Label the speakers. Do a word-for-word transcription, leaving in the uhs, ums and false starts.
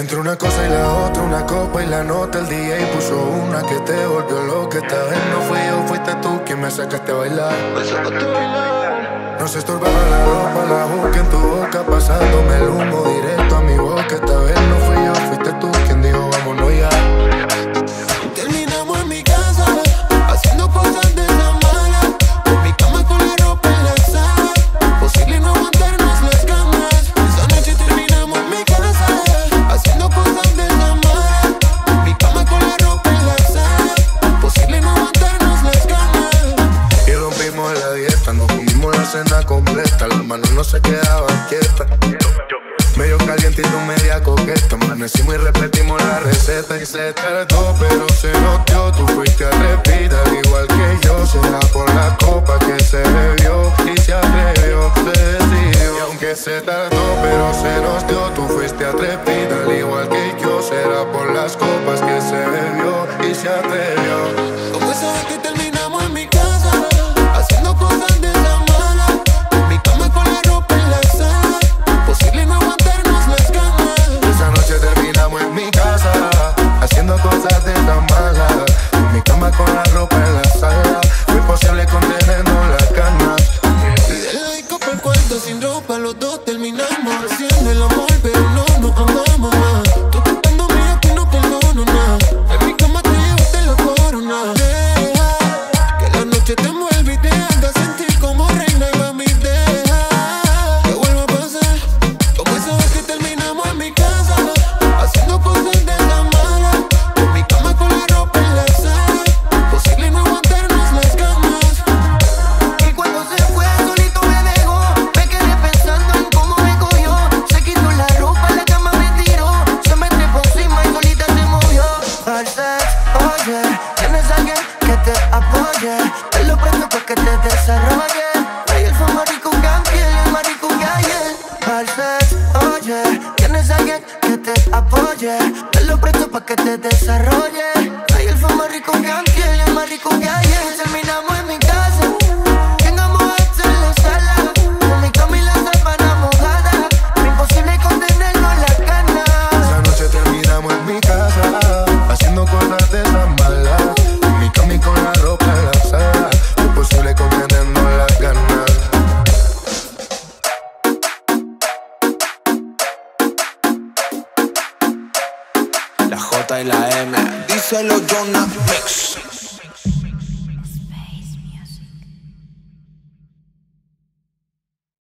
Speaker 1: Entre una cosa y la otra, una copa y la nota, el D J puso una que te volvió loca. Esta vez no fui yo, fuiste tú quien me sacaste a bailar. Me sacaste a bailar. No se estorbaba la ropa, la juca en tu boca, pasándome el humo directo a mi boca. Esta vez no fui yo, fuiste tú quien dijo vámonos ya.
Speaker 2: Terminamos en mi casa, haciendo cosas de la mala. En mi cama con la ropa en la sala, posible no aguantarnos las camas. Esa noche terminamos en mi casa, haciendo cosas de la mala. En mi cama con la ropa en la sala, posible no aguantarnos las camas.
Speaker 1: Y rompimos la dieta, nos comimos la cena completa, las manos no se quedaban quietas. Medio caliente y tú media coqueta, amanecimos y repetimos la receta. Y se tardó pero se notió, tú fuiste a respirar igual que yo. Será por la copa que se bebió y se atrevió, se decidió. Y aunque se tardó pero se nos dio, tú fuiste a respirar igual que yo. Será por las copas que se bebió y se atrevió.
Speaker 2: Como esa vez que terminamos en mi casa, haciendo cosas de la mala. En mi cama con la ropa en la sala, posible no aguantarnos las ganas.
Speaker 1: Esa noche terminamos en mi casa, haciendo cosas de tan malas. En mi cama con la ropa en la sala, fue imposible contenernos las ganas.
Speaker 2: Y de la disco pa'l cuarto sin ropa, los dos terminamos haciendo el amor, pero no nos amamos más. Tú tratándome aquí no perdono nada. En mi cama te llevaste la corona. Deja que la noche te envuelve y te haga sentir como reina y mami, deja que vuelva a pasar. Como esa vez que terminamos en mi casa, haciendo cosas de la mala. En mi cama con la ropa en la sala, posible no aguantarnos las ganas.
Speaker 3: Y cuando se fue solito me dejó, me quedé pensando en cómo me cogió. Se quitó la ropa, la cama me tiró, se me trepó encima y solita se movió. Al sex, oye, tienes a alguien que te apoye, te lo presto pa' que te desarrolle. Ay, él fue marico que antier, el marico que ayer. Al sex, oye, tienes a alguien que te apoye, te lo presto pa' que te desarrolle. Ay, él fue más rico que antier, el marico que ayer. Terminamos en mi casa, tengamos esto en la sala, con mi cama y la sábana mojada, imposible contenernos las ganas.
Speaker 1: Esa noche terminamos en mi casa, haciendo cosas de tan malas. En mi cama y con la ropa en la sala, fue imposible contenernos las ganas.
Speaker 4: La J y la M, díselo Jonah Mix.